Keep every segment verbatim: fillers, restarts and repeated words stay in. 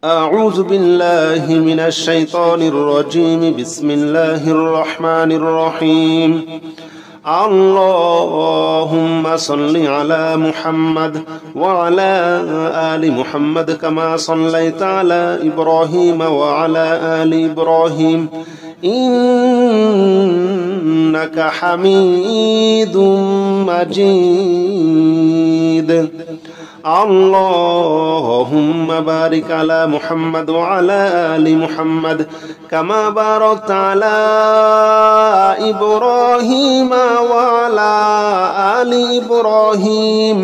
أعوذ بالله من الشيطان الرجيم. بسم الله الرحمن الرحيم. اللهم صل على محمد وعلى آل محمد كما صليت على إبراهيم وعلى آل إبراهيم إنك حميد مجيد. اللهم بارك على محمد وعلى آل محمد كما باركت على إبراهيم وعلى آل إبراهيم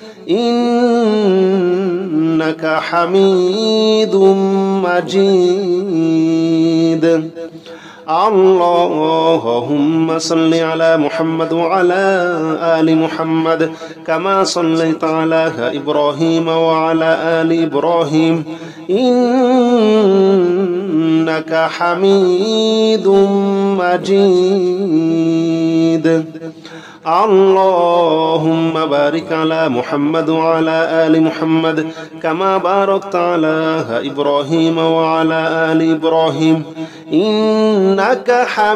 إنك حميد مجيد. اللهم صل على محمد وعلى آل محمد كما صليت على إبراهيم وعلى آل إبراهيم إنك حميد مجيد. اللهم بارك على محمد وعلى آل محمد كما باركت على إبراهيم وعلى آل إبراهيم إنك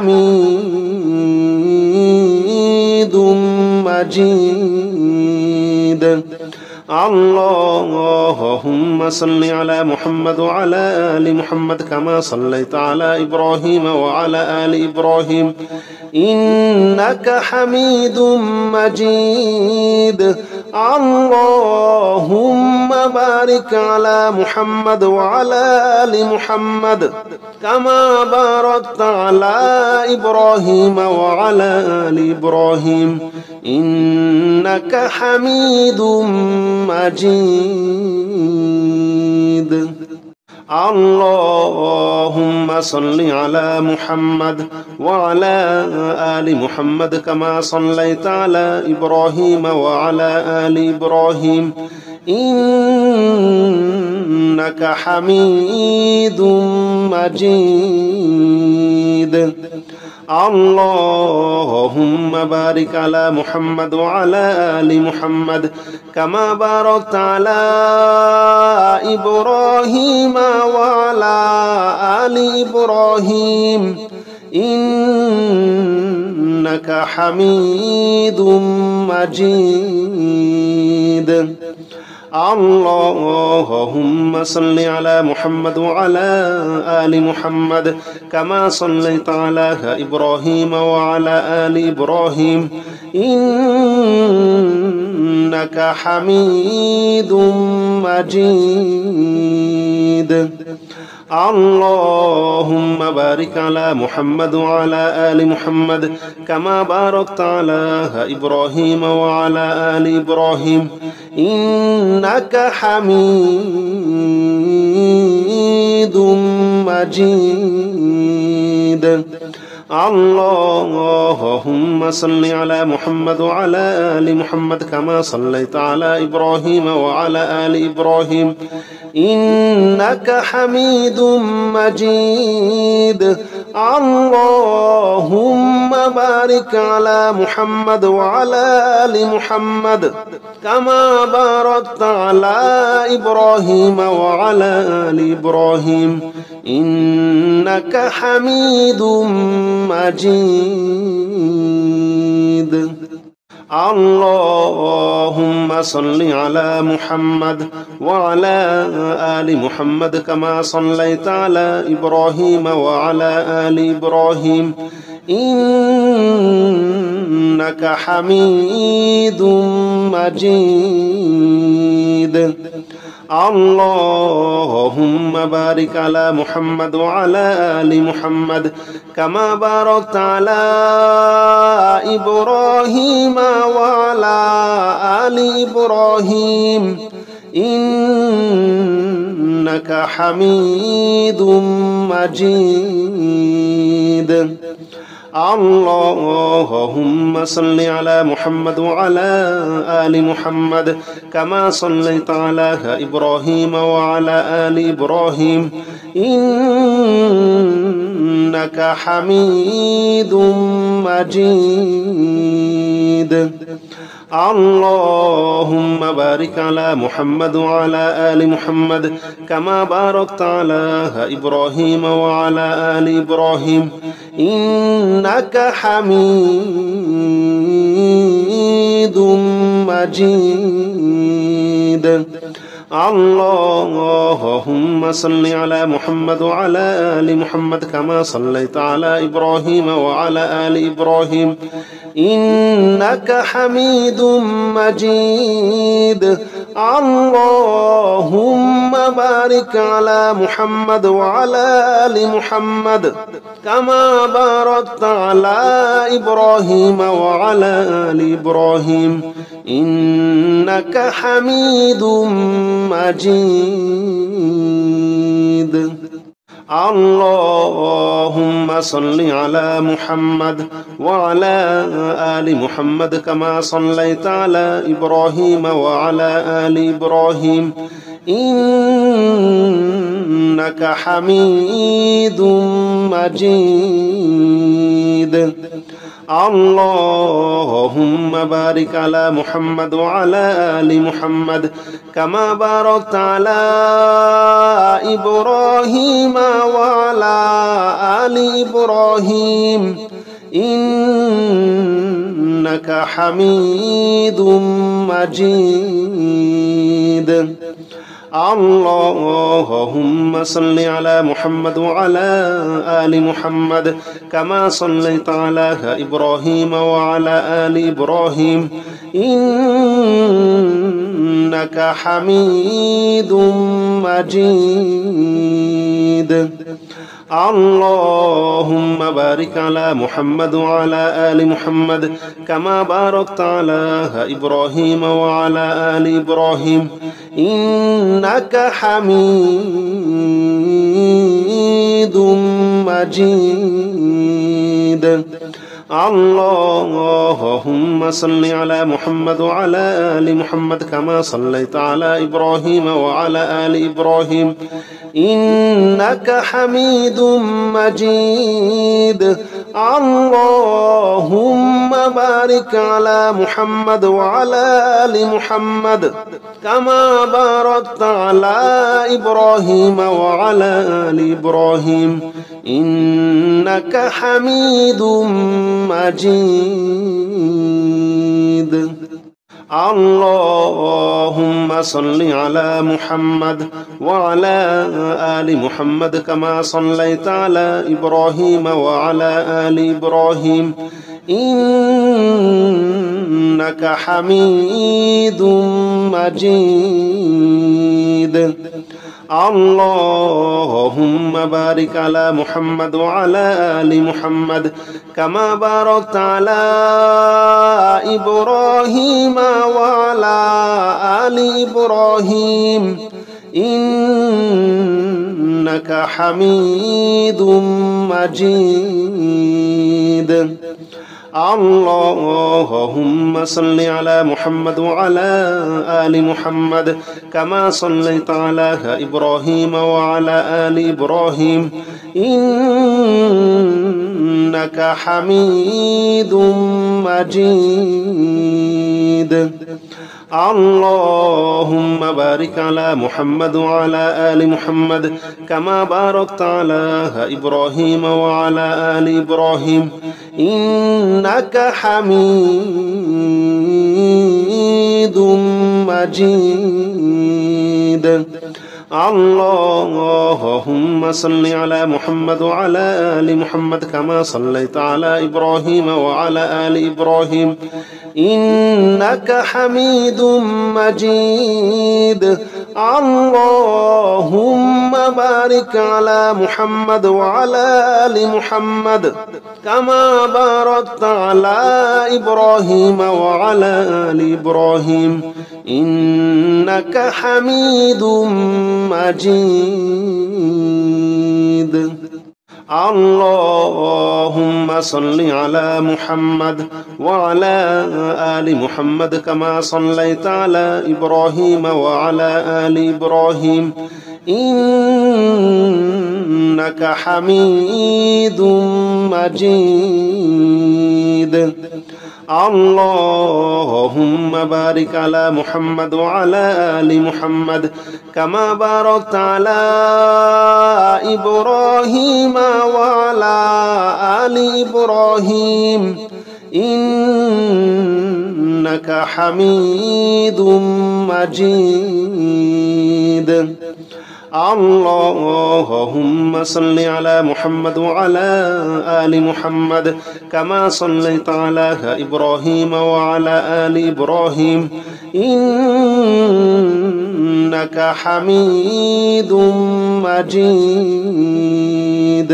حميد مجيد. اللهم صل على محمد وعلى آل محمد كما صليت على إبراهيم وعلى آل إبراهيم إنك حميد مجيد. اللهم بارك على محمد وعلى آل محمد كما باركت على إبراهيم وعلى آل إبراهيم إنك حميد مجيد. اللهم صل على محمد وعلى آل محمد كما صليت على إبراهيم وعلى آل إبراهيم إنك حميد مجيد. اللهم بارك على محمد وعلى آل محمد كما باركت على إبراهيم وعلى آل إبراهيم إنك حميد مجيد. اللهم صل على محمد وعلى آل محمد كما صليت على إبراهيم وعلى آل إبراهيم إنك حميد مجيد. اللهم بارك على محمد وعلى آل محمد كما باركت على إبراهيم وعلى آل إبراهيم إنك حميد مجيد. اللهم صل على محمد وعلى آل محمد كما صليت على إبراهيم وعلى آل إبراهيم إنك حميد مجيد. اللهم بارك على محمد وعلى آل محمد كما باركت على إبراهيم وعلى آل إبراهيم إنك حميد مجيد. اللهم صل على محمد وعلى آل محمد كما صليت على إبراهيم وعلى آل إبراهيم إنك حميد مجيد. اللهم بارك على محمد وعلى آل محمد كما باركت على إبراهيم وعلى آل إبراهيم إنك حميد مجيد. اللهم صل على محمد وعلى آل محمد كما صليت على إبراهيم وعلى آل إبراهيم إنك حميد مجيد. اللهم بارك على محمد وعلى آل محمد كما باركت على إبراهيم وعلى آل إبراهيم إنك حميد مجيد. اللهم صل على محمد وعلى آل محمد كما صليت على إبراهيم وعلى آل إبراهيم إنك حميد مجيد. اللهم بارك على محمد وعلى آل محمد كما باركت على إبراهيم وعلى آل إبراهيم إنك حميد مجيد. اللهم صل على محمد وعلى آل محمد كما صليت على إبراهيم وعلى آل إبراهيم إنك حميد مجيد. اللهم بارك على محمد وعلى آل محمد كما باركت على إبراهيم وعلى آل إبراهيم إنك حميد مجيد. اللهم صل على محمد وعلى آل محمد كما صليت على إبراهيم وعلى آل إبراهيم إنك حميد مجيد. اللهم بارك على محمد وعلى آل محمد كما باركت على إبراهيم وعلى آل إبراهيم إنك حميد مجيد. اللهم صل على محمد وعلى آل محمد كما صليت على إبراهيم وعلى آل إبراهيم إنك حميد مجيد. اللهم بارك على محمد وعلى آل محمد كما باركت على إبراهيم وعلى آل إبراهيم إنك حميد مجيد. اللهم صل على محمد وعلى آل محمد كما صليت على إبراهيم وعلى آل إبراهيم إنك حميد مجيد. اللهم بارك على محمد وعلى آل محمد كما باركت على إبراهيم وعلى آل إبراهيم إنك حميد مجيد. اللهم صل على محمد وعلى آل محمد كما صليت على إبراهيم وعلى آل إبراهيم إنك حميد مجيد. اللهم بارك على محمد وعلى آل محمد كما باركت على إبراهيم وعلى آل إبراهيم إنك حميد مجيد. اللهم صل على محمد وعلى آل محمد كما صليت على إبراهيم وعلى آل إبراهيم إنك حميد مجيد. اللهم بارك على محمد وعلى آل محمد كما باركت على إبراهيم وعلى آل إبراهيم إنك حميد مجيد. اللهم صل على محمد وعلى آل محمد كما صليت على إبراهيم وعلى آل إبراهيم إنك حميد مجيد. اللهم بارك على محمد وعلى آل محمد كما باركت على إبراهيم وعلى آل إبراهيم إنك حميد مجيد. اللهم صل على محمد وعلى آل محمد كما صليت على إبراهيم وعلى آل إبراهيم إنك حميد مجيد.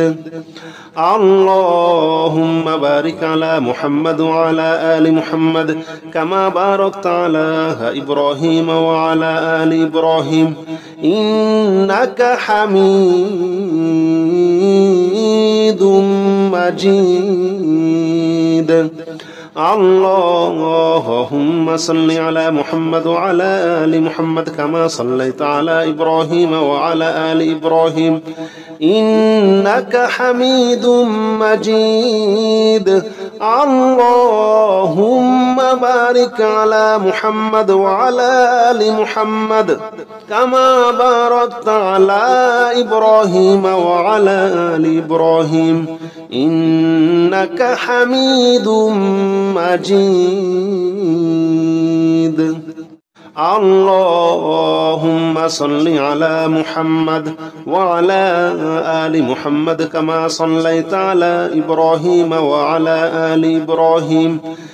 اللهم بارك على محمد وعلى آل محمد كما باركت على إبراهيم وعلى آل إبراهيم إنك حميد مجيد. اللهم صل على محمد وعلى آل محمد كما صليت على إبراهيم وعلى آل إبراهيم إنك حميد مجيد. اللهم بارك على محمد وعلى آل محمد كما باركت على إبراهيم وعلى آل إبراهيم إنك حميد مجيد. اللهم صل على محمد وعلى آل محمد كما صليت على إبراهيم وعلى آل إبراهيم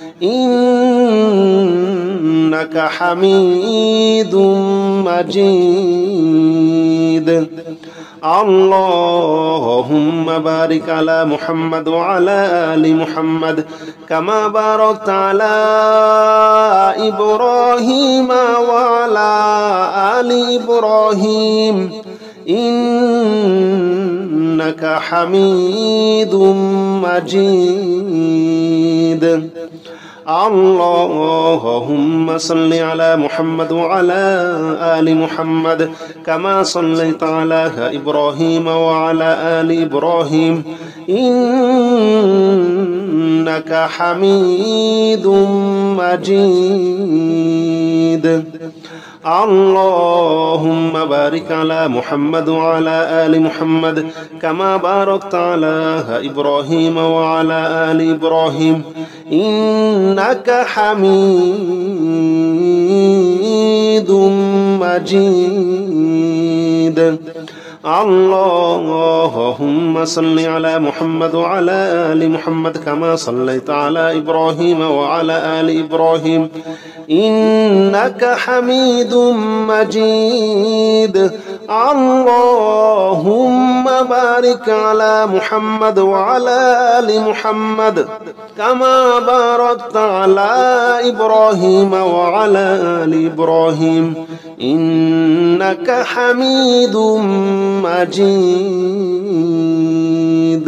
إنك حميد مجيد. اللهم بارك على محمد وعلى آل محمد كما باركت على إبراهيم وعلى آل إبراهيم إنك حميد مجيد. اللهم صل على محمد وعلى آل محمد كما صليت على إبراهيم وعلى آل إبراهيم إنك حميد مجيد. اللهم بارك على محمد وعلى آل محمد كما باركت على إبراهيم وعلى آل إبراهيم إنك حميد مجيد. اللهم صل على محمد وعلى آل محمد كما صليت على إبراهيم وعلى آل إبراهيم إنك حميد مجيد. اللهم بارك على محمد وعلى آل محمد كما باركت على إبراهيم وعلى آل إبراهيم إنك حميد مجيد.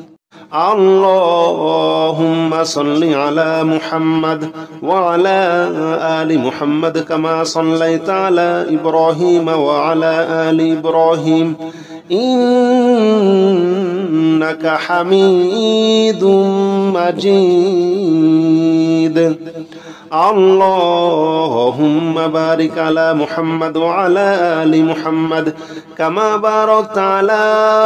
اللهم صل على محمد وعلى آل محمد كما صليت على إبراهيم وعلى آل إبراهيم إنك حميد مجيد. اللهم بارك على محمد وعلى آل محمد كما باركت على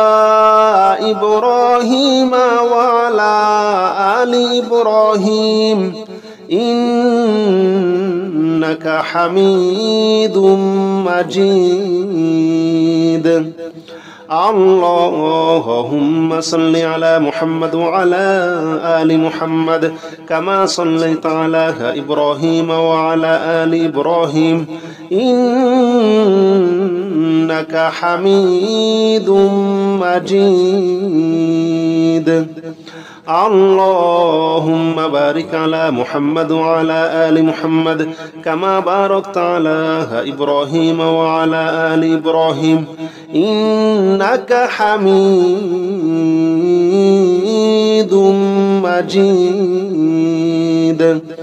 إبراهيم وعلى آل إبراهيم إنك حميد مجيد. اللهم صل على محمد وعلى آل محمد كما صليت على إبراهيم وعلى آل إبراهيم إنك حميد مجيد. اللهم بارك على محمد وعلى آل محمد كما باركت على إبراهيم وعلى آل إبراهيم إنك حميد مجيد.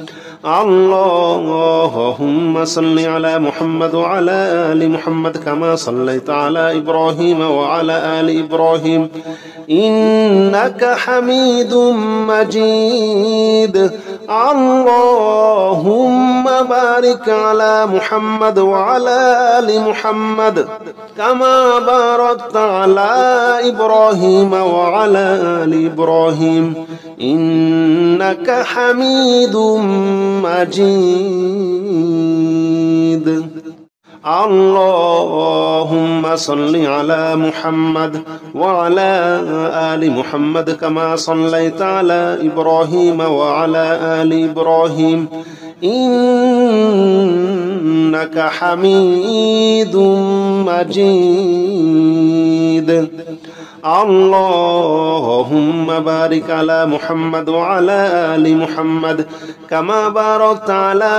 اللهم صل على محمد وعلى آل محمد كما صليت على إبراهيم وعلى آل إبراهيم إنك حميد مجيد. اللهم بارك على محمد وعلى آل محمد كما باركت على إبراهيم وعلى آل إبراهيم إنك حميد مجيد. اللهم صل على محمد وعلى آل محمد كما صليت على إبراهيم وعلى آل إبراهيم إنك حميد مجيد. اللهم بارك على محمد وعلى آل محمد كما باركت على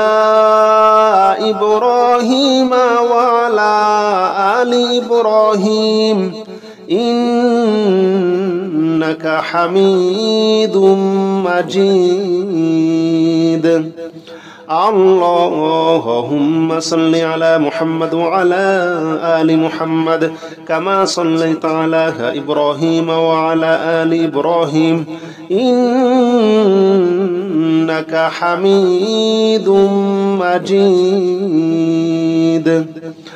إبراهيم وعلى آل إبراهيم إنك حميد مجيد. اللهم صل على محمد وعلى آل محمد كما صليت على إبراهيم وعلى آل إبراهيم إنك حميد مجيد.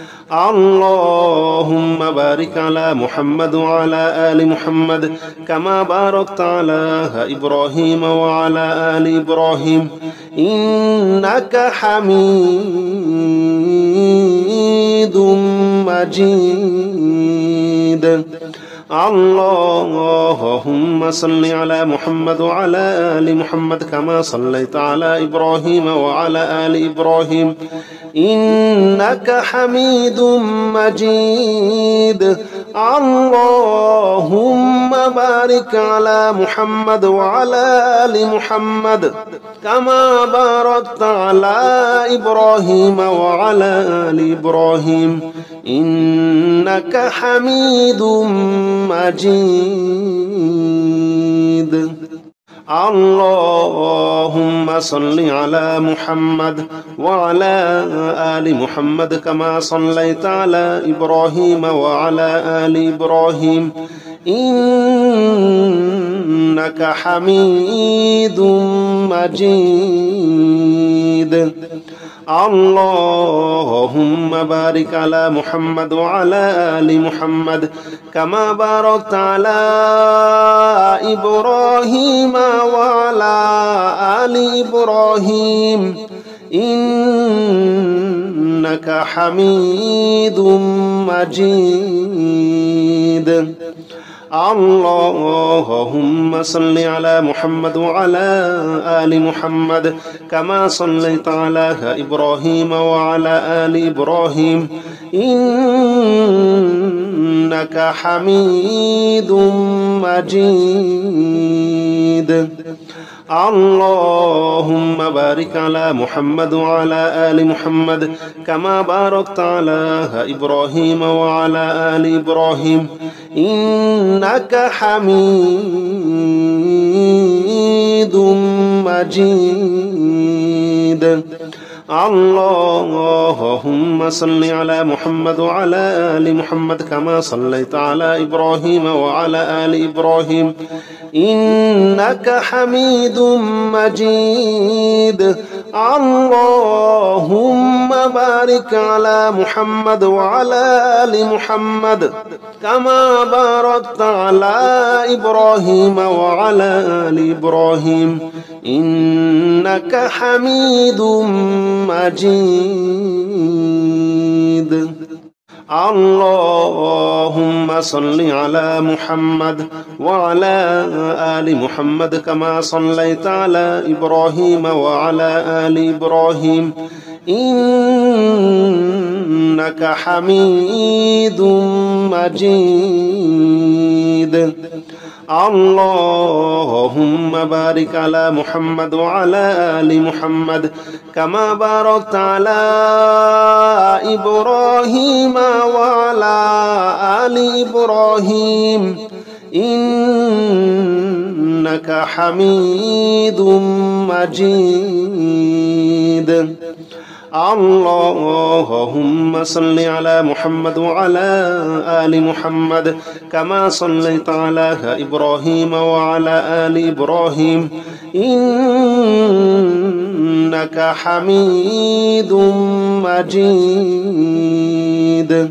اللهم بارك على محمد وعلى آل محمد كما باركت على إبراهيم وعلى آل إبراهيم إنك حميد مجيد. اللهم صل على محمد وعلى آل محمد كما صليت على إبراهيم وعلى آل إبراهيم إنك حميد مجيد. اللهم بارك على محمد وعلى آل محمد كما باركت على إبراهيم وعلى آل إبراهيم إنك حميد مجيد. اللهم صل على محمد وعلى آل محمد كما صليت على إبراهيم وعلى آل إبراهيم إنك حميد مجيد. اللهم بارك على محمد وعلى آل محمد كما باركت على إبراهيم وعلى آل إبراهيم إنك حميد مجيد. اللهم صل على محمد وعلى آل محمد كما صليت على إبراهيم وعلى آل إبراهيم إنك حميد مجيد. اللهم بارك على محمد وعلى آل محمد كما باركت على إبراهيم وعلى آل إبراهيم إنك حميد مجيد. اللهم صل على محمد وعلى آل محمد كما صليت على إبراهيم وعلى آل إبراهيم إنك حميد مجيد. اللهم بارك على محمد وعلى آل محمد كما باركت على إبراهيم وعلى آل إبراهيم إنك حميد مجيد. اللهم صل على محمد وعلى آل محمد كما صليت على إبراهيم وعلى آل إبراهيم إنك حميد مجيد. اللهم بارك على محمد وعلى آل محمد كما باركت على إبراهيم وعلى آل إبراهيم إنك حميد مجيد. اللهم صل على محمد وعلى آل محمد كما صليت على إبراهيم وعلى آل إبراهيم إنك حميد مجيد.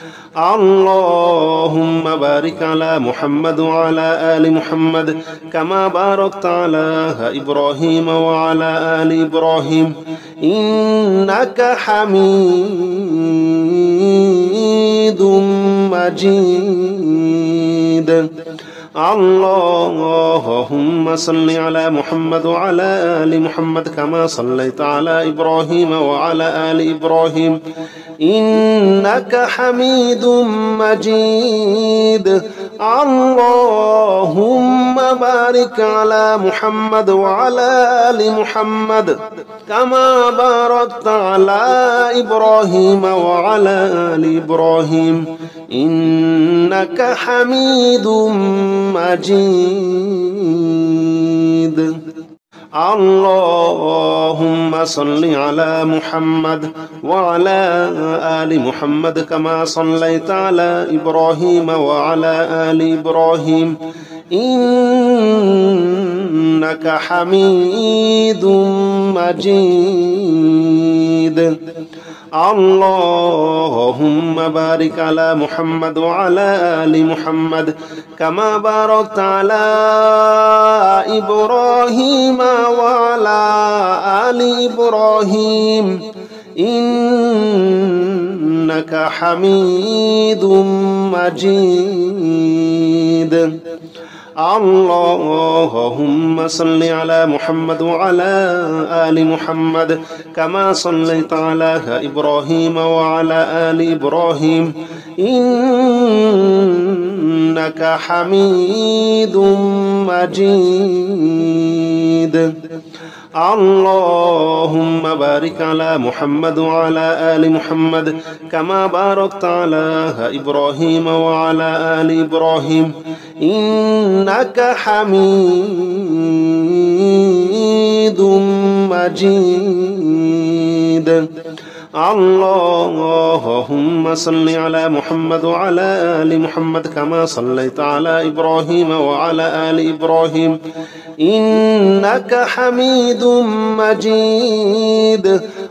اللهم بارك على محمد وعلى آل محمد كما باركت على إبراهيم وعلى آل إبراهيم إنك حميد مجيد. اللهم صل على محمد وعلى آل محمد كما صليت على إبراهيم وعلى آل إبراهيم إنك حميد مجيد. اللهم بارك على محمد وعلى آل محمد كما باركت على إبراهيم وعلى آل إبراهيم إنك حميد مجيد. اللهم صل على محمد وعلى آل محمد كما صليت على إبراهيم وعلى آل إبراهيم إنك حميد مجيد. اللهم بارك على محمد وعلى آل محمد كما باركت على إبراهيم وعلى آل إبراهيم إنك حميد مجيد. اللهم صل على محمد وعلى آل محمد كما صليت على إبراهيم وعلى آل إبراهيم إنك حميد مجيد. اللهم بارك على محمد وعلى آل محمد كما باركت على إبراهيم وعلى آل إبراهيم إنك حميد مجيد. اللهم صل على محمد وعلى آل محمد كما صليت على إبراهيم وعلى آل إبراهيم إنك حميد مجيد.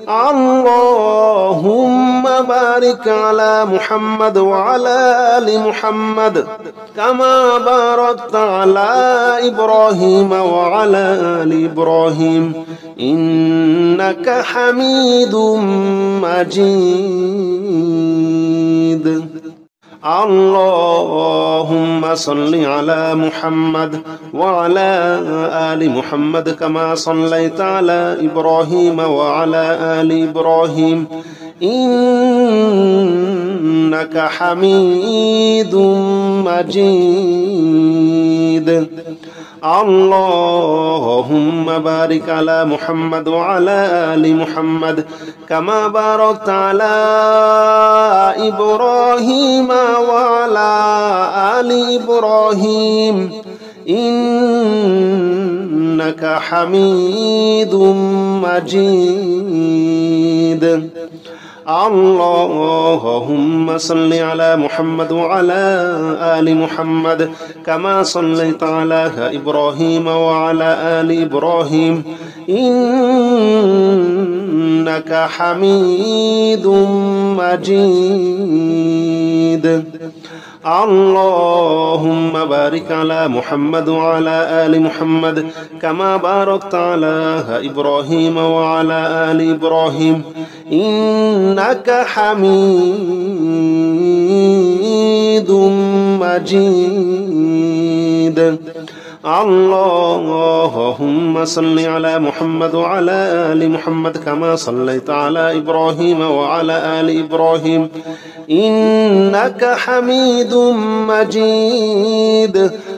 اللهم بارك على محمد وعلى آل محمد كما باركت على إبراهيم وعلى آل إبراهيم إنك حميد مجيد. اللهم صل على محمد وعلى آل محمد كما صليت على إبراهيم وعلى آل إبراهيم إنك حميد مجيد. اللهم بارك على محمد وعلى آل محمد كما باركت على إبراهيم وعلى آل إبراهيم إنك حميد مجيد. اللهم صل على محمد وعلى آل محمد كما صليت على إبراهيم وعلى آل إبراهيم إنك حميد مجيد. اللهم بارك على محمد وعلى آل محمد كما باركت على إبراهيم وعلى آل إبراهيم إنك حميد مجيد. اللهم صل على محمد وعلى آل محمد كما صليت على إبراهيم وعلى آل إبراهيم إنك حميد مجيد.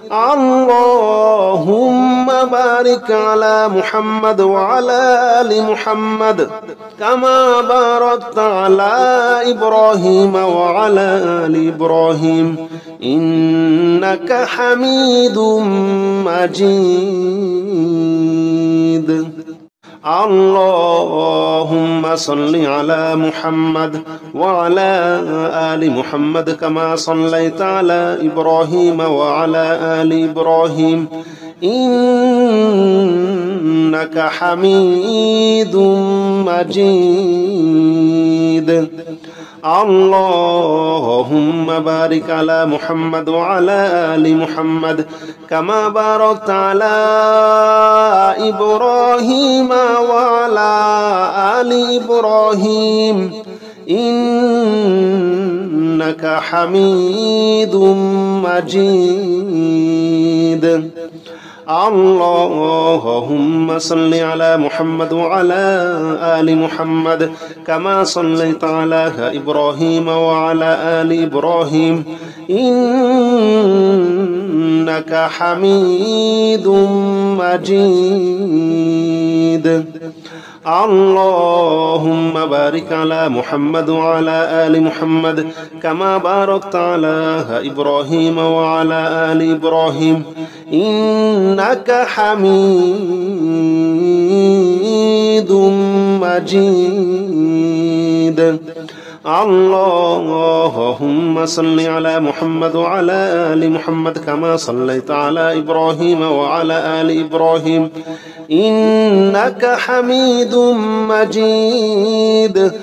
اللهم بارك على محمد وعلى آل محمد كما باركت على إبراهيم وعلى آل إبراهيم إنك حميد مجيد. اللهم صل على محمد وعلى آل محمد كما صليت على إبراهيم وعلى آل إبراهيم إنك حميد مجيد. اللهم بارك على محمد وعلى آل محمد كما باركت على إبراهيم وعلى آل إبراهيم إنك حميد مجيد. اللهم صل على محمد وعلى آل محمد كما صليت على إبراهيم وعلى آل إبراهيم إنك حميد مجيد. اللهم بارك على محمد وعلى آل محمد كما باركت على إبراهيم وعلى آل إبراهيم إنك حميد مجيد. اللهم صل على محمد وعلى آل محمد كما صليت على إبراهيم وعلى آل إبراهيم إنك حميد مجيد.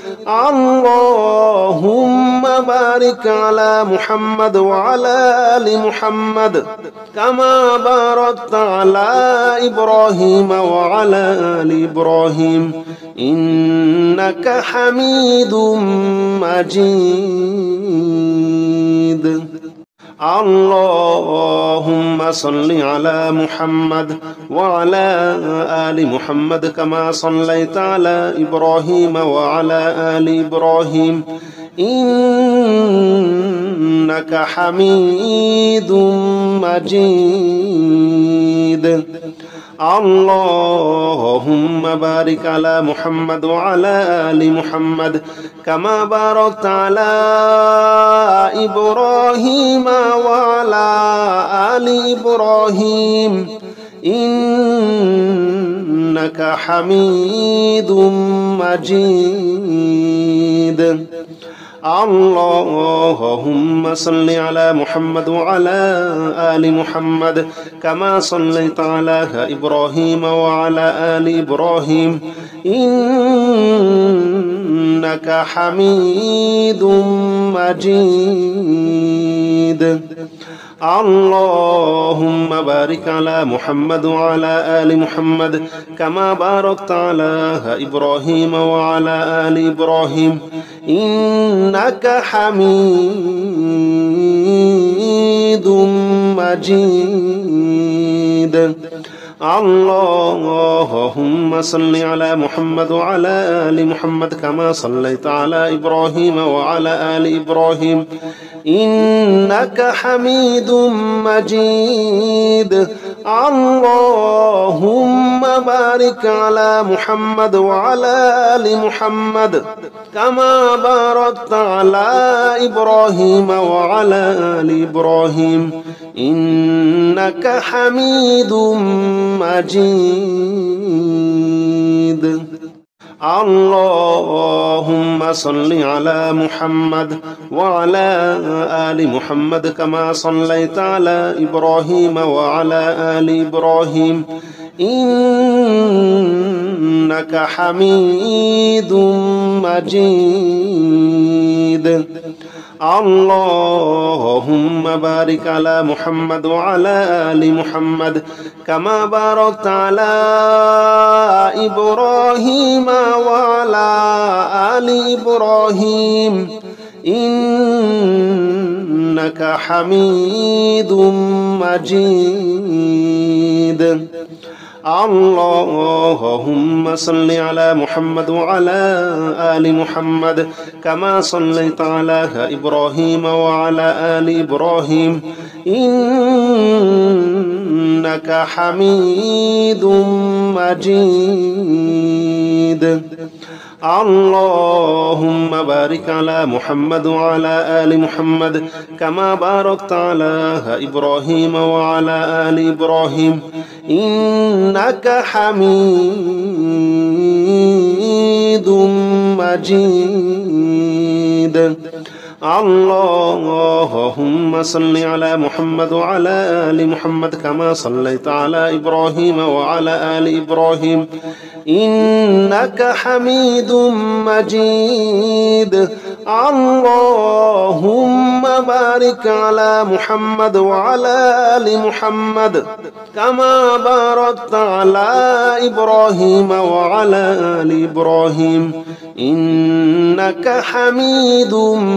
اللهم بارك على محمد وعلى آل محمد كما باركت على إبراهيم وعلى آل إبراهيم إنك حميد مجيد. اللهم صل على محمد وعلى آل محمد كما صليت على إبراهيم وعلى آل إبراهيم إنك حميد مجيد. اللهم بارك على محمد وعلى آل محمد كما باركت على إبراهيم وعلى آل إبراهيم إنك حميد مجيد. اللهم صل على محمد وعلى آل محمد كما صليت على إبراهيم وعلى آل إبراهيم إنك حميد مجيد. اللهم بارك على محمد وعلى آل محمد كما باركت على إبراهيم وعلى آل إبراهيم إنك حميد مجيد. اللهم صل على محمد وعلى آل محمد كما صليت على إبراهيم وعلى آل إبراهيم إنك حميد مجيد. اللهم بارك على محمد وعلى آل محمد كما باركت على إبراهيم وعلى آل إبراهيم إنك حميد مجيد. اللهم صل على محمد وعلى آل محمد كما صليت على إبراهيم وعلى آل إبراهيم إنك حميد مجيد. اللهم بارك على محمد وعلى آل محمد كما باركت على إبراهيم وعلى آل إبراهيم إنك حميد مجيد. اللهم صل على محمد وعلى آل محمد كما صليت على إبراهيم وعلى آل إبراهيم إنك حميد مجيد. اللهم بارك على محمد وعلى آل محمد كما باركت على إبراهيم وعلى آل إبراهيم إنك حميد مجيد. اللهم صل على محمد وعلى آل محمد كما صليت على إبراهيم وعلى آل إبراهيم إنك حميد مجيد. اللهم بارك على محمد وعلى آل محمد كما باركت على إبراهيم وعلى آل إبراهيم إنك حميد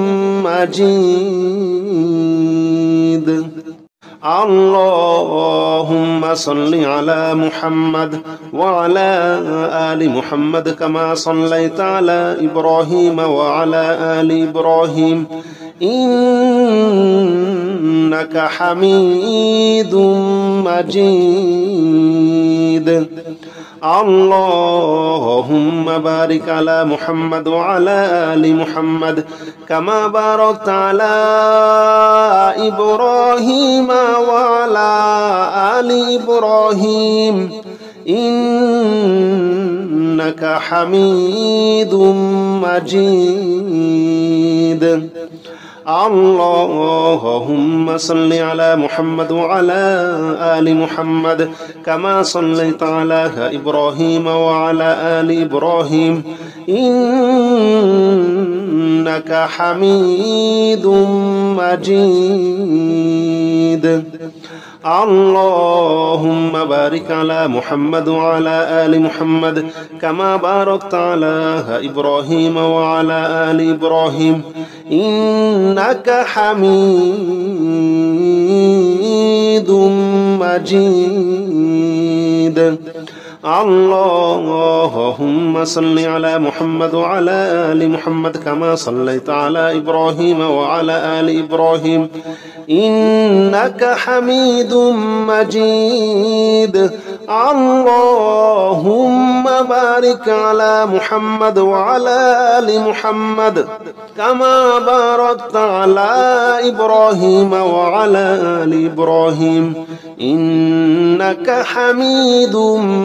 مجيد. اللهم صل على محمد وعلى آل محمد كما صليت على إبراهيم وعلى آل إبراهيم إنك حميد مجيد. اللهم بارك على محمد وعلى آل محمد كما باركت على إبراهيم وعلى آل إبراهيم إنك حميد مجيد. اللهم صل على محمد وعلى آل محمد كما صليت على إبراهيم وعلى آل إبراهيم إنك حميد مجيد. اللهم بارك على محمد وعلى آل محمد كما باركت على إبراهيم وعلى آل إبراهيم إنك حميد مجيد. اللهم صل على محمد وعلى آل محمد كما صليت على إبراهيم وعلى آل إبراهيم إنك حميد مجيد. اللهم بارك على محمد وعلى آل محمد كما باركت على إبراهيم وعلى آل إبراهيم إنك حميد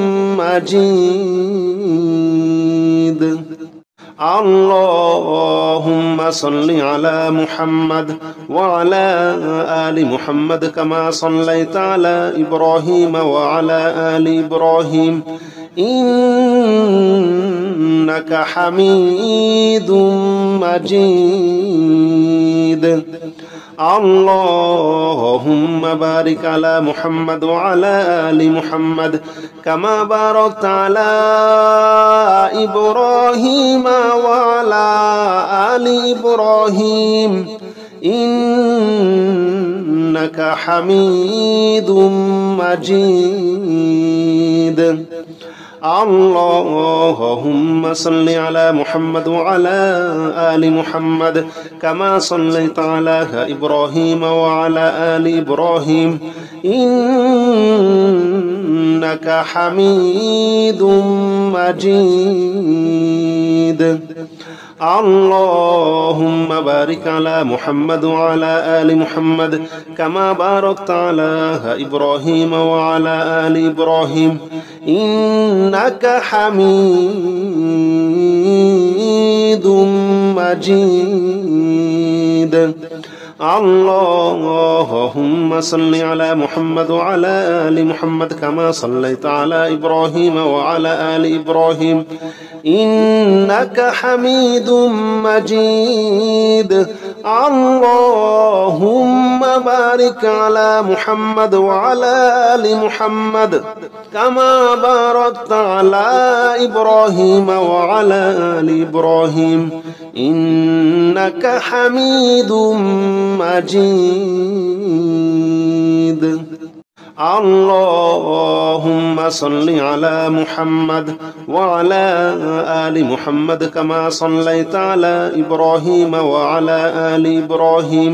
مجيد. اللهم صل على محمد وعلى آل محمد كما صليت على إبراهيم وعلى آل إبراهيم إنك حميد مجيد. اللهم بارك على محمد وعلى آل محمد كما باركت على إبراهيم وعلى آل إبراهيم إنك حميد مجيد. اللهم صل على محمد وعلى آل محمد كما صليت على إبراهيم وعلى آل إبراهيم إنك حميد مجيد. اللهم بارك على محمد وعلى آل محمد كما باركت على إبراهيم وعلى آل إبراهيم إنك حميد مجيد. اللهم صل على محمد وعلى آل محمد كما صليت على إبراهيم وعلى آل إبراهيم إنك حميد مجيد. اللهم بارك على محمد وعلى آل محمد كما باركت على إبراهيم وعلى آل إبراهيم إنك حميد مجيد. اللهم صل على محمد وعلى آل محمد كما صليت على إبراهيم وعلى آل إبراهيم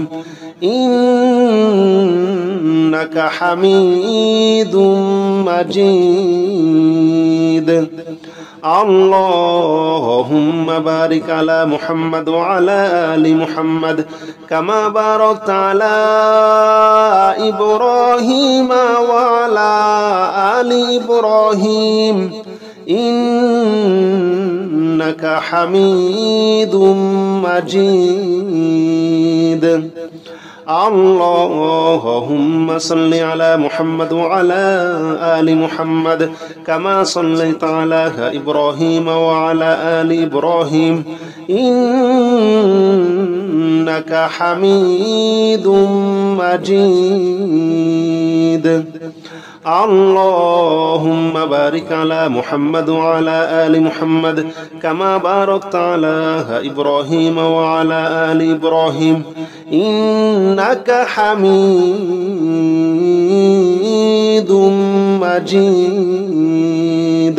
إنك حميد مجيد. اللهم بارك على محمد وعلى آل محمد كما باركت على إبراهيم وعلى آل إبراهيم إنك حميد مجيد. اللهم صل على محمد وعلى آل محمد كما صليت على إبراهيم وعلى آل إبراهيم إنك حميد مجيد. اللهم بارك على محمد وعلى آل محمد كما باركت على إبراهيم وعلى آل إبراهيم إنك حميد مجيد.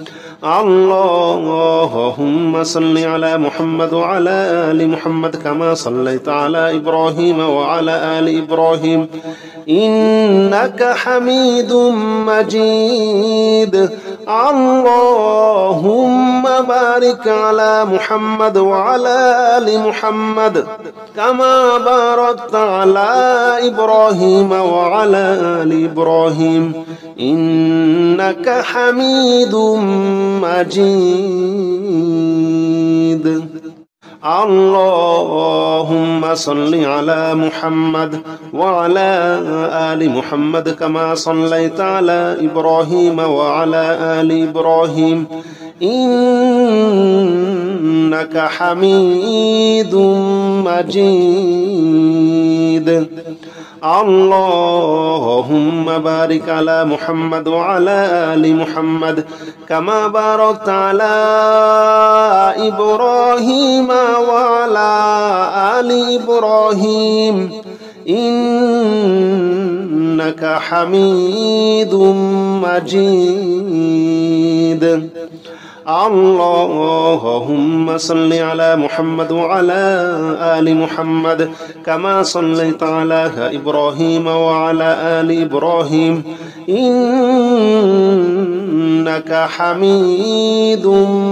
اللهم صل على محمد وعلى آل محمد كما صليت على إبراهيم وعلى آل إبراهيم إنك حميد مجيد. اللهم بارك على محمد وعلى آل محمد كما باركت على إبراهيم وعلى آل إبراهيم إنك حميد مجيد. اللهم صل على محمد وعلى آل محمد كما صليت على إبراهيم وعلى آل إبراهيم إنك حميد مجيد. اللهم بارك على محمد وعلى آل محمد كما باركت على إبراهيم وعلى آل إبراهيم إنك حميد مجيد. اللهم صل على محمد وعلى آل محمد كما صليت على إبراهيم وعلى آل إبراهيم إنك حميد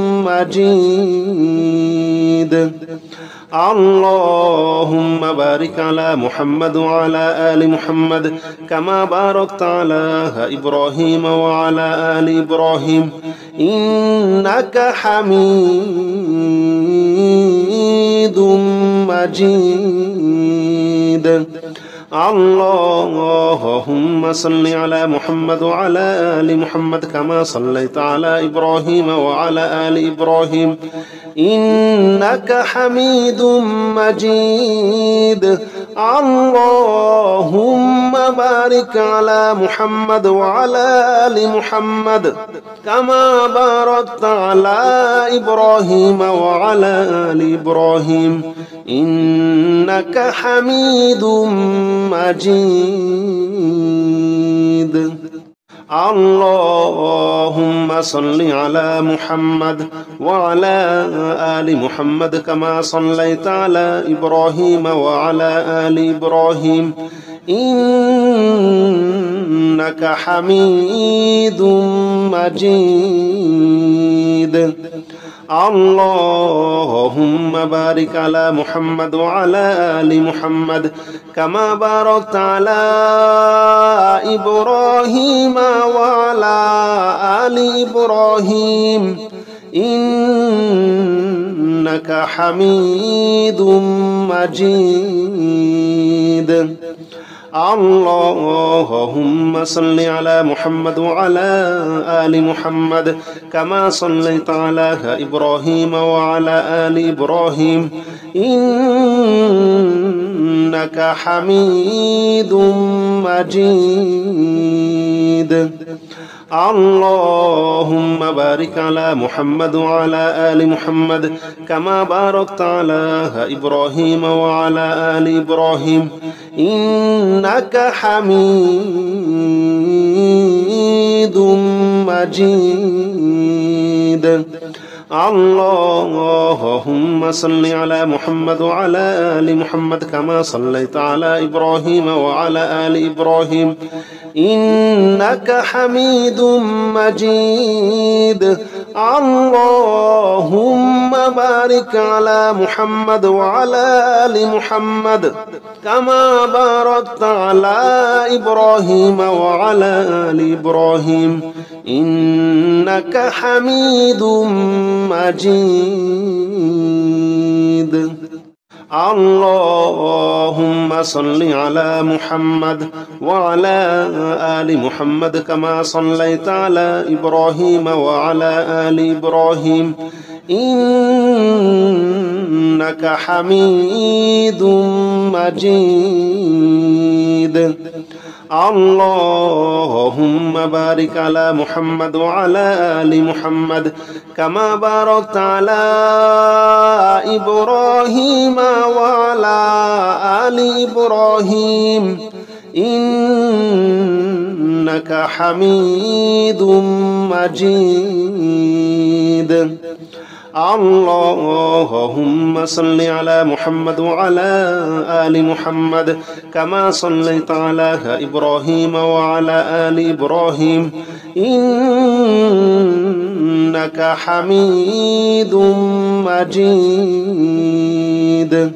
مجيد. اللهم بارك على محمد وعلى آل محمد كما باركت على إبراهيم وعلى آل إبراهيم إنك حميد مجيد. اللهم صل على محمد وعلى آل محمد كما صليت على إبراهيم وعلى آل إبراهيم إنك حميد مجيد. اللهم بارك على محمد وعلى آل محمد كما باركت على إبراهيم وعلى آل إبراهيم إنك حميد مجيد. اللهم صل على محمد وعلى آل محمد كما صليت على إبراهيم وعلى آل إبراهيم إنك حميد مجيد. اللهم بارك على محمد وعلى آل محمد كما باركت على إبراهيم وعلى آل إبراهيم إنك حميد مجيد. اللهم صل على محمد وعلى آل محمد كما صليت على إبراهيم وعلى آل إبراهيم إنك حميد مجيد. اللهم بارك على محمد وعلى آل محمد كما باركت على إبراهيم وعلى آل إبراهيم إنك حميد مجيد. اللهم صل على محمد وعلى آل محمد كما صليت على إبراهيم وعلى آل إبراهيم إنك حميد مجيد. اللهم بارك على محمد وعلى آل محمد كما باركت على إبراهيم وعلى آل إبراهيم إنك حميد مجيد. اللهم صل على محمد وعلى آل محمد كما صليت على إبراهيم وعلى آل إبراهيم إنك حميد مجيد. اللهم بارك على محمد وعلى آل محمد كما باركت على إبراهيم وعلى آل إبراهيم إنك حميد مجيد. اللهم صل على محمد وعلى آل محمد كما صليت على إبراهيم وعلى آل إبراهيم إنك حميد مجيد.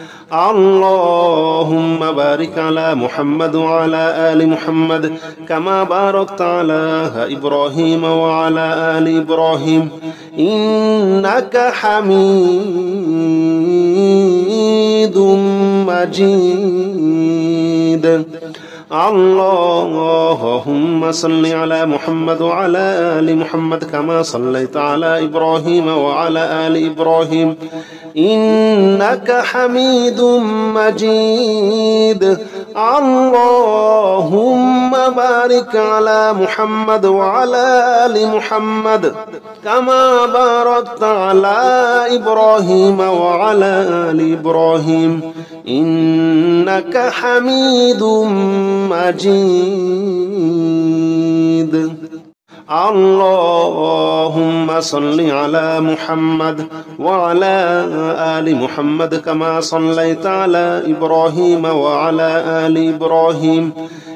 اللهم بارك على محمد وعلى آل محمد كما باركت على إبراهيم وعلى آل إبراهيم إنك حميد مجيد. اللهم صل على محمد وعلى آل محمد كما صليت على إبراهيم وعلى آل إبراهيم إنك حميد مجيد. اللهم بارك على محمد وعلى آل محمد كما باركت على إبراهيم وعلى آل إبراهيم إنك حميد مجيد. اللهم صل على محمد وعلى آل محمد كما صليت على إبراهيم وعلى آل إبراهيم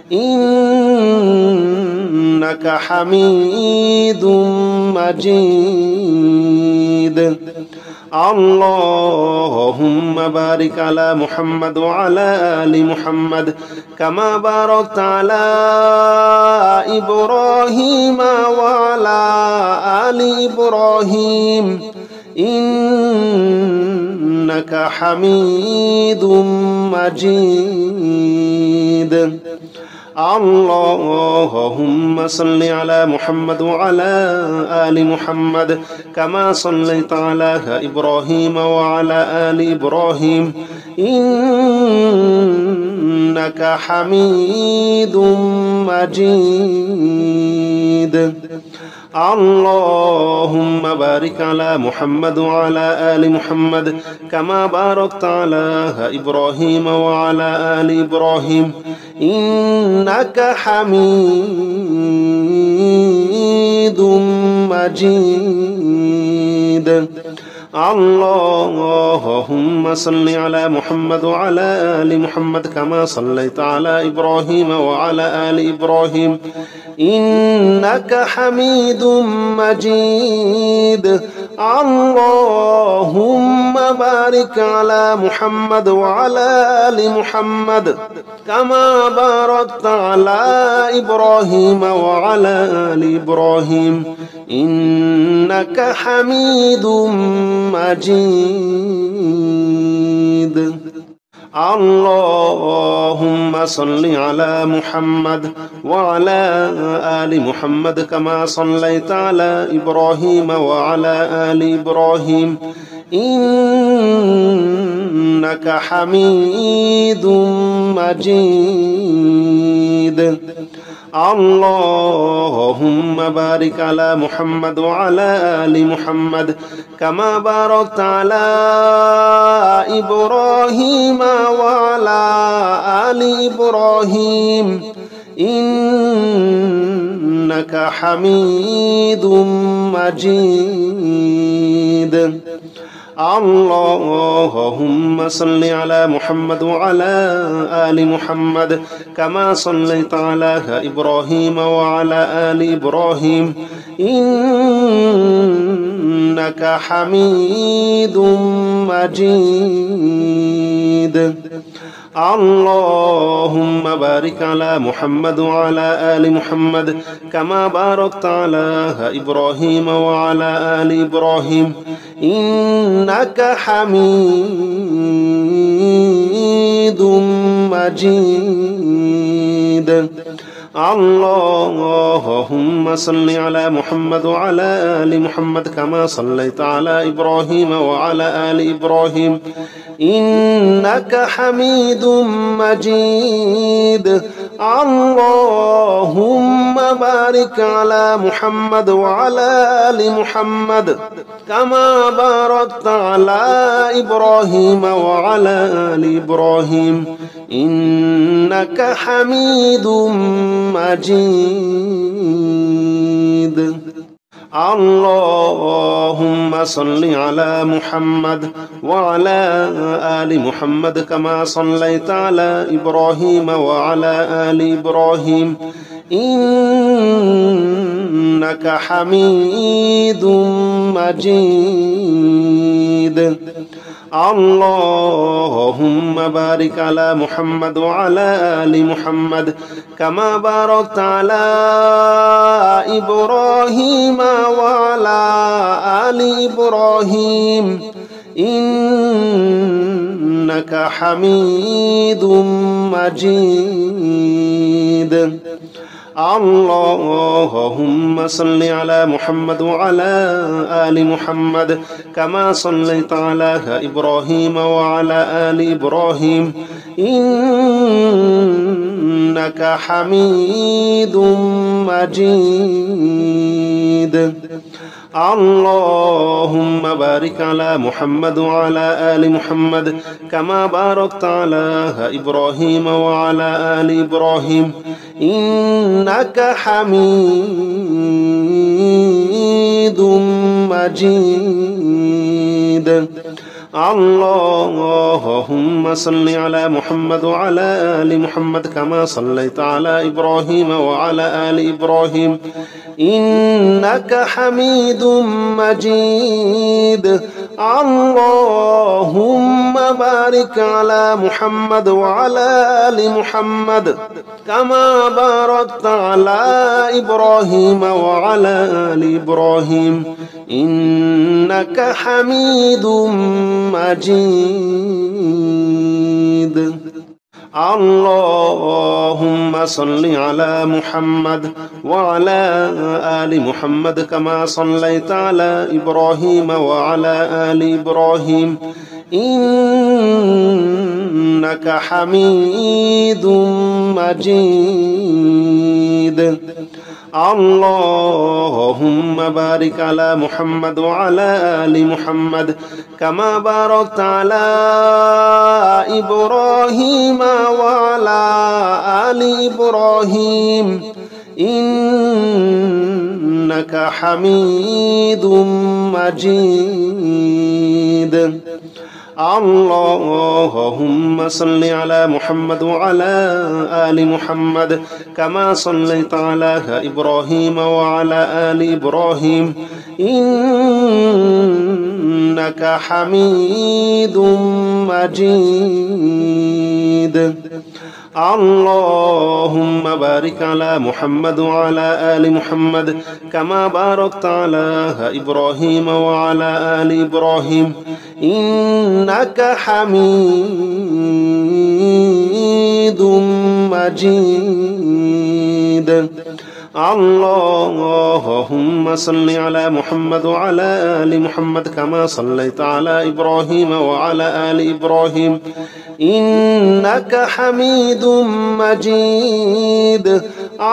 إنك حميد مجيد. اللهم بارك على محمد وعلى آل محمد كما باركت على إبراهيم وعلى آل إبراهيم إنك حميد مجيد. اللهم صل على محمد وعلى آل محمد كما صليت على إبراهيم وعلى آل إبراهيم إنك حميد مجيد. اللهم بارك على محمد وعلى آل محمد كما باركت على إبراهيم وعلى آل إبراهيم إنك حميد مجيد. اللهم صل على محمد وعلى آل محمد كما صليت على إبراهيم وعلى آل إبراهيم إنك حميد مجيد. اللهم بارك على محمد وعلى آل محمد كما باركت على إبراهيم وعلى آل إبراهيم إنك حميد مجيد. اللهم صل على محمد وعلى آل محمد كما صليت على إبراهيم وعلى آل إبراهيم إنك حميد مجيد. اللهم بارك على محمد وعلى آل محمد كما باركت على إبراهيم وعلى آل إبراهيم إنك حميد مجيد. اللهم صل على محمد وعلى آل محمد كما صليت على إبراهيم وعلى آل إبراهيم إنك حميد مجيد. اللهم بارك على محمد وعلى آل محمد كما باركت على إبراهيم وعلى آل إبراهيم إنك حميد مجيد. اللهم صل على محمد وعلى آل محمد كما صليت على إبراهيم وعلى آل إبراهيم إنك حميد مجيد. اللهم بارك على محمد وعلى آل محمد كما باركت على إبراهيم وعلى آل إبراهيم إنك حميد مجيد. اللهم صل على محمد وعلى آل محمد كما صليت على إبراهيم وعلى آل إبراهيم إنك حميد مجيد. اللهم بارك على محمد وعلى آل محمد كما باركت على إبراهيم وعلى آل إبراهيم إنك حميد مجيد. اللهم صل على محمد وعلى آل محمد كما صليت على إبراهيم وعلى آل إبراهيم إنك حميد مجيد. اللهم بارك على محمد وعلى آل محمد كما باركت على إبراهيم وعلى آل إبراهيم إنك حميد مجيد. اللهم صل على محمد وعلى آل محمد كما صليت على إبراهيم وعلى آل إبراهيم إنك حميد مجيد. اللهم بارك على محمد وعلى آل محمد كما باركت على إبراهيم وعلى آل إبراهيم إنك حميد مجيد. اللهم صل على محمد وعلى آل محمد كما صليت على إبراهيم وعلى آل إبراهيم إنك حميد مجيد. اللهم بارك على محمد وعلى آل محمد كما باركت على إبراهيم وعلى آل إبراهيم إنك حميد مجيد. اللهم صل على محمد وعلى آل محمد كما صليت على إبراهيم وعلى آل إبراهيم إنك حميد مجيد. اللهم بارك على محمد وعلى آل محمد كما باركت على إبراهيم وعلى آل إبراهيم إنك حميد مجيد. اللهم صل على محمد وعلى آل محمد كما صليت على إبراهيم وعلى آل إبراهيم إنك حميد مجيد.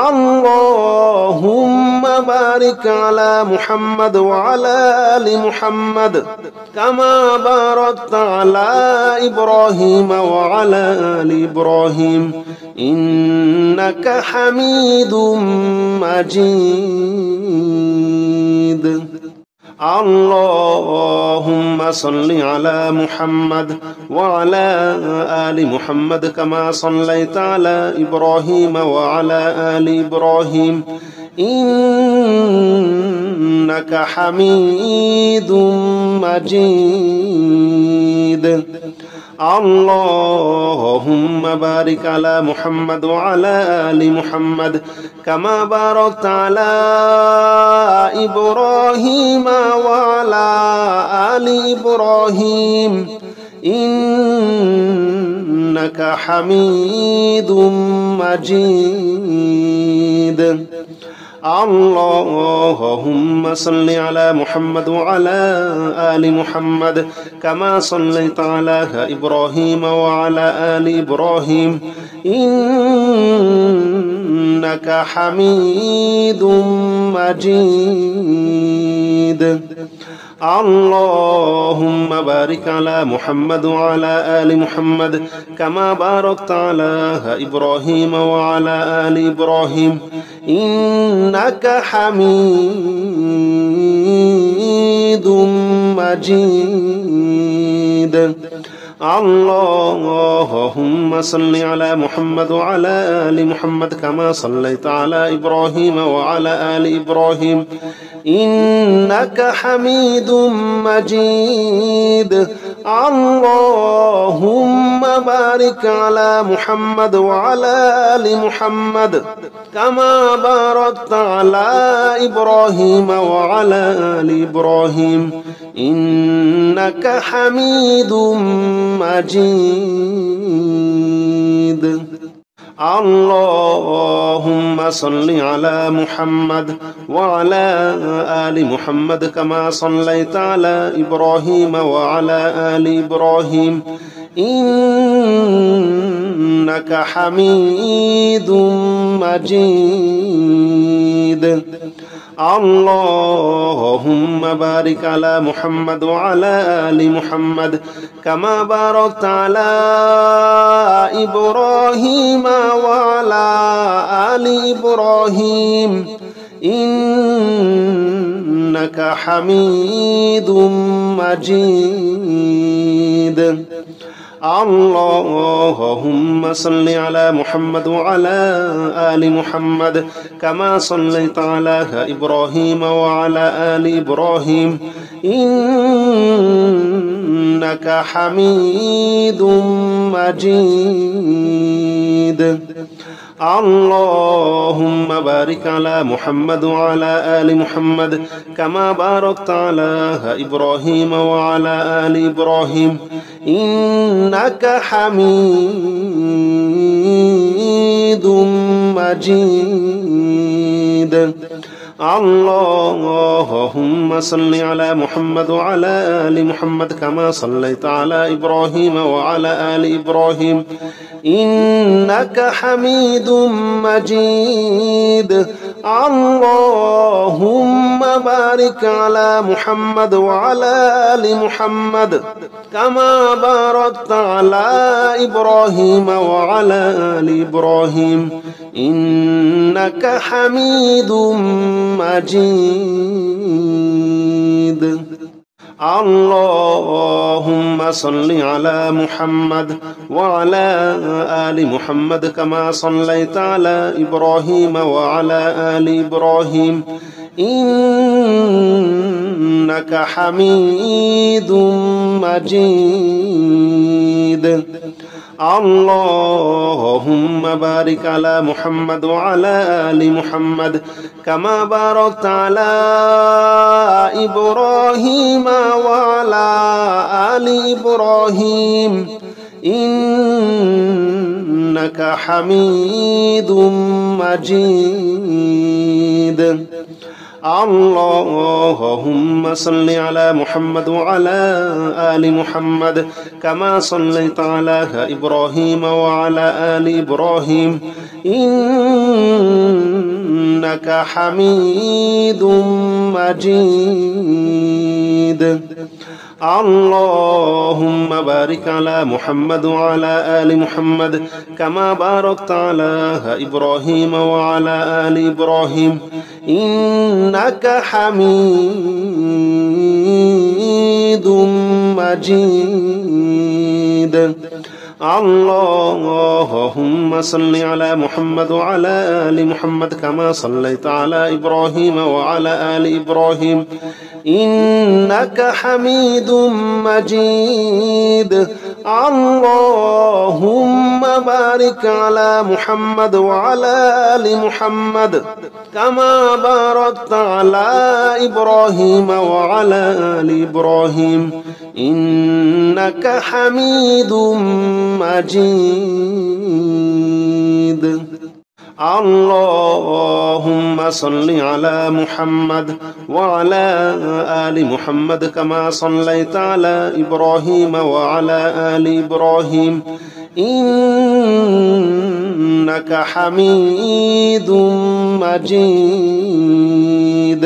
اللهم بارك على محمد وعلى آل محمد كما باركت على إبراهيم وعلى آل إبراهيم إنك حميد مجيد. اللهم صل على محمد وعلى آل محمد كما صليت على إبراهيم وعلى آل إبراهيم إنك حميد مجيد. اللهم بارك على محمد وعلى آل محمد كما باركت على إبراهيم وعلى آل إبراهيم إنك حميد مجيد. اللهم صل على محمد وعلى آل محمد كما صليت على إبراهيم وعلى آل إبراهيم إنك حميد مجيد. اللهم بارك على محمد وعلى آل محمد كما باركت على إبراهيم وعلى آل إبراهيم إنك حميد مجيد. اللهم صل على محمد وعلى آل محمد كما صليت على إبراهيم وعلى آل إبراهيم إنك حميد مجيد. اللهم بارك على محمد وعلى آل محمد كما باركت على إبراهيم وعلى آل إبراهيم إنك حميد مجيد. اللهم صل على محمد وعلى آل محمد كما صليت على إبراهيم وعلى آل إبراهيم إنك حميد مجيد. اللهم بارك على محمد وعلى آل محمد كما باركت على إبراهيم وعلى آل إبراهيم إنك حميد مجيد. اللهم صل على محمد وعلى آل محمد كما صليت على إبراهيم وعلى آل إبراهيم إنك حميد مجيد. اللهم بارك على محمد وعلى آل محمد كما باركت على إبراهيم وعلى آل إبراهيم إنك حميد مجيد. اللهم صل على محمد وعلى آل محمد كما صليت على إبراهيم وعلى آل إبراهيم إنك حميد مجيد. اللهم بارك على محمد وعلى آل محمد كما باركت على إبراهيم وعلى آل إبراهيم إنك حميد مجيد. اللهم صل على محمد وعلى آل محمد كما صليت على إبراهيم وعلى آل إبراهيم إنك حميد مجيد. اللهم بارك على محمد وعلى آل محمد كما باركت على إبراهيم وعلى آل إبراهيم إنك حميد مجيد. اللهم صل على محمد وعلى آل محمد كما صليت على إبراهيم وعلى آل إبراهيم إنك إنك حميد مجيد. اللهم بارك على محمد وعلى آل محمد كما باركت على إبراهيم وعلى آل إبراهيم إنك حميد مجيد. اللهم صل على محمد وعلى آل محمد كما صليت على إبراهيم وعلى آل إبراهيم إنك حميد مجيد. اللهم بارك على محمد وعلى آل محمد كما باركت على إبراهيم وعلى آل إبراهيم إنك حميد مجيد. اللهم صل على محمد وعلى آل محمد كما صليت على إبراهيم وعلى آل إبراهيم إنك حميد مجيد.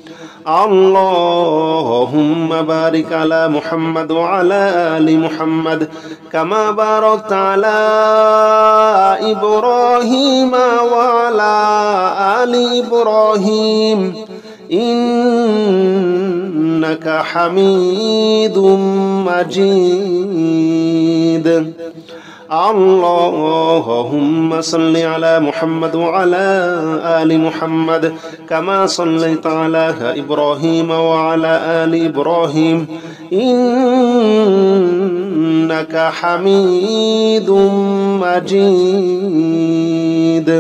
اللهم بارك على محمد وعلى آل محمد كما باركت على إبراهيم وعلى آل إبراهيم إنك حميد مجيد. اللهم صل على محمد وعلى آل محمد كما صليت على إبراهيم وعلى آل إبراهيم إنك حميد مجيد.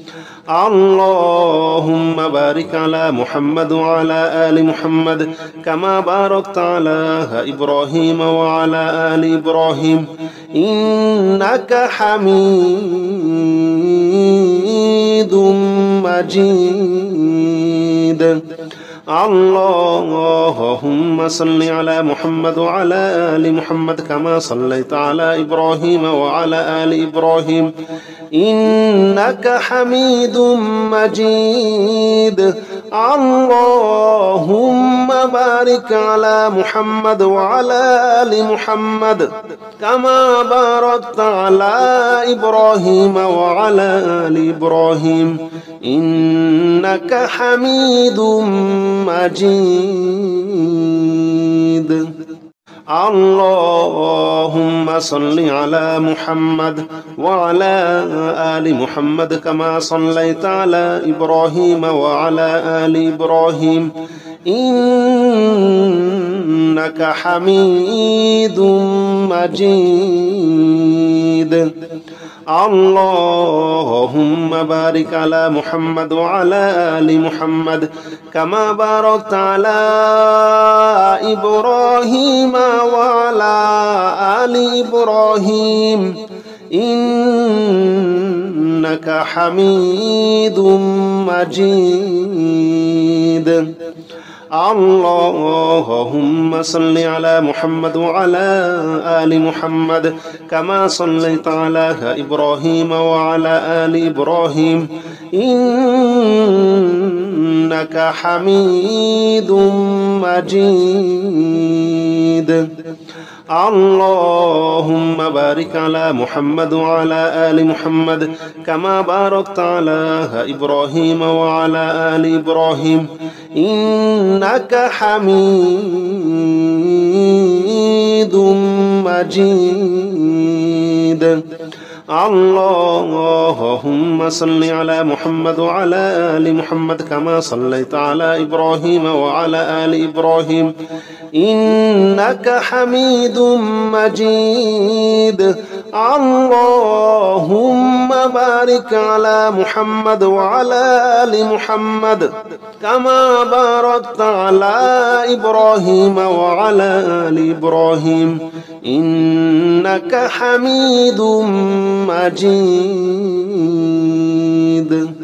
اللهم بارك على محمد وعلى آل محمد كما باركت على إبراهيم وعلى آل إبراهيم إنك حميد مجيد. اللهم صل على محمد وعلى آل محمد كما صليت على إبراهيم وعلى آل إبراهيم إنك حميد مجيد. اللهم بارك على محمد وعلى آل محمد كما باركت على إبراهيم وعلى آل إبراهيم إنك حميد مجيد. اللهم صل على محمد وعلى آل محمد كما صليت على إبراهيم وعلى آل إبراهيم إنك حميد مجيد. اللهم بارك على محمد وعلى آل محمد كما باركت على إبراهيم وعلى آل إبراهيم إنك حميد مجيد. اللهم صل على محمد وعلى آل محمد كما صليت على إبراهيم وعلى آل إبراهيم إنك حميد مجيد. اللهم بارك على محمد وعلى آل محمد كما باركت على إبراهيم وعلى آل إبراهيم إنك حميد مجيد. اللهم صل على محمد وعلى آل محمد كما صليت على إبراهيم وعلى آل إبراهيم إنك حميد مجيد. اللهم بارك على محمد وعلى آل محمد كما باركت على إبراهيم وعلى آل إبراهيم إنك حميد مجيد.